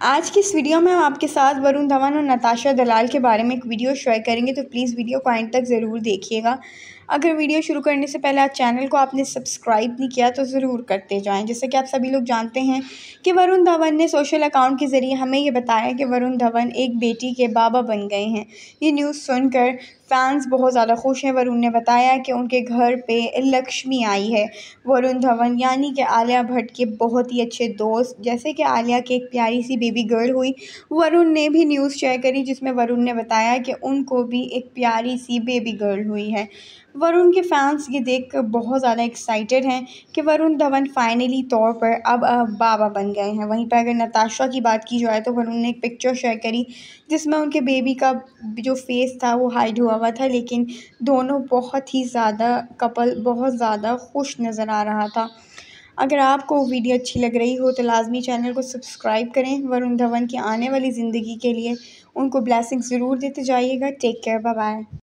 आज की इस वीडियो में हम आपके साथ वरुण धवन और नताशा दलाल के बारे में एक वीडियो शेयर करेंगे, तो प्लीज़ वीडियो को एंड तक ज़रूर देखिएगा। अगर वीडियो शुरू करने से पहले आप चैनल को आपने सब्सक्राइब नहीं किया तो ज़रूर करते जाएं। जैसे कि आप सभी लोग जानते हैं कि वरुण धवन ने सोशल अकाउंट के ज़रिए हमें ये बताया कि वरुण धवन एक बेटी के बाबा बन गए हैं। ये न्यूज़ सुनकर फैंस बहुत ज़्यादा खुश हैं। वरुण ने बताया कि उनके घर पे लक्ष्मी आई है। वरुण धवन यानी कि आलिया भट्ट के बहुत ही अच्छे दोस्त, जैसे कि आलिया की एक प्यारी सी बेबी गर्ल हुई, वरुण ने भी न्यूज़ शेयर करी जिसमें वरुण ने बताया कि उनको भी एक प्यारी सी बेबी गर्ल हुई है। वरुण के फैंस ये देखकर बहुत ज़्यादा एक्साइटेड हैं कि वरुण धवन फाइनली तौर पर अब बाबा बन गए हैं। वहीं पर अगर नताशा की बात की जाए तो वरुण ने एक पिक्चर शेयर करी जिसमें उनके बेबी का जो फेस था वो हाइड हुआ था, लेकिन दोनों बहुत ही ज़्यादा कपल बहुत ज़्यादा खुश नज़र आ रहा था। अगर आपको वीडियो अच्छी लग रही हो तो लाजमी चैनल को सब्सक्राइब करें। वरुण धवन की आने वाली ज़िंदगी के लिए उनको ब्लेसिंग ज़रूर देते जाइएगा। Take care, bye bye.